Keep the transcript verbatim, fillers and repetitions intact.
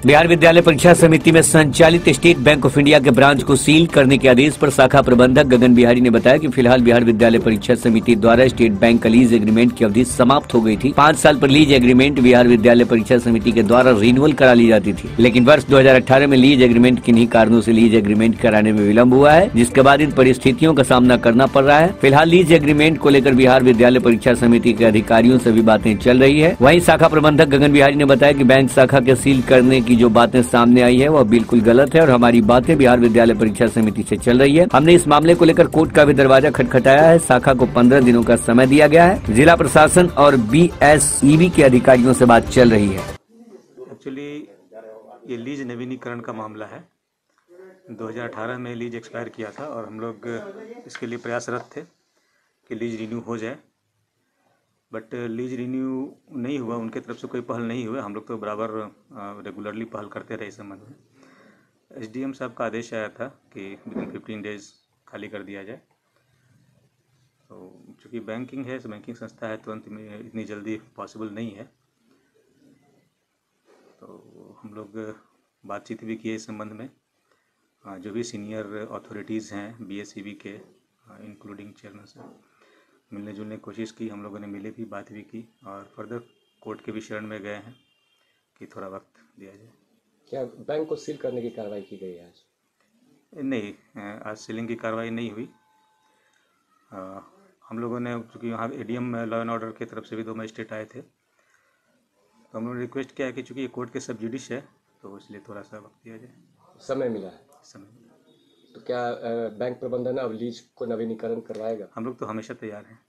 बिहार विद्यालय परीक्षा समिति में संचालित स्टेट बैंक ऑफ इंडिया के ब्रांच को सील करने के आदेश पर शाखा प्रबंधक गगन बिहारी ने बताया कि फिलहाल बिहार विद्यालय परीक्षा समिति द्वारा स्टेट बैंक का लीज एग्रीमेंट की अवधि समाप्त हो गई थी। पाँच साल पर लीज एग्रीमेंट बिहार विद्यालय परीक्षा समिति के द्वारा रिन्यूअल करा ली जाती थी, लेकिन वर्ष दो हजार अठारह में लीज एग्रीमेंट किन्हीं कारणों से लीज एग्रीमेंट कराने में विलम्ब हुआ है, जिसके बाद इन परिस्थितियों का सामना करना पड़ रहा है। फिलहाल लीज एग्रीमेंट को लेकर बिहार विद्यालय परीक्षा समिति के अधिकारियों से भी बातें चल रही है। वहीं शाखा प्रबंधक गगन बिहारी ने बताया कि बैंक शाखा के सील करने की जो बातें सामने आई है वह बिल्कुल गलत है और हमारी बातें बिहार विद्यालय परीक्षा समिति से चल रही है। हमने इस मामले को लेकर कोर्ट का भी दरवाजा खटखटाया है। शाखा को पंद्रह दिनों का समय दिया गया है। जिला प्रशासन और बी एस ई बी के अधिकारियों से बात चल रही है। एक्चुअली ये लीज नवीनीकरण का मामला है। दो हज़ार अठारह में लीज एक्सपायर किया था और हम लोग इसके लिए प्रयासरत थे कि लीज रिन्यू हो जाए, बट लीज रिन्यू नहीं हुआ। उनके तरफ से कोई पहल नहीं हुआ। हम लोग तो बराबर रेगुलरली पहल करते रहे इस संबंध में। एसडीएम साहब का आदेश आया था कि विद इन फिफ्टीन डेज खाली कर दिया जाए। तो चूँकि बैंकिंग है, बैंकिंग संस्था है, तुरंत में इतनी जल्दी पॉसिबल नहीं है। तो हम लोग बातचीत भी किए इस संबंध में। जो भी सीनियर अथॉरिटीज़ हैं बीएसईबी के, इंक्लूडिंग चेयरमैन से मिलने जुलने की कोशिश की। हम लोगों ने मिले भी, बात भी की और फर्दर कोर्ट के भी शरण में गए हैं कि थोड़ा वक्त दिया जाए। क्या बैंक को सील करने की कार्रवाई की गई है आज? नहीं, आज सीलिंग की कार्रवाई नहीं हुई। आ, हम लोगों ने, चूँकि यहाँ एडीएम लॉ एंड ऑर्डर की तरफ से भी दो मजिस्ट्रेट आए थे, तो हम लोगों ने रिक्वेस्ट किया कि चूँकि ये कोर्ट के सब जुडिश है तो इसलिए थोड़ा सा वक्त दिया जाए। समय मिला है समय। तो क्या बैंक प्रबंधन अब लीज को नवीनीकरण करवाएगा? हम लोग तो हमेशा तैयार हैं।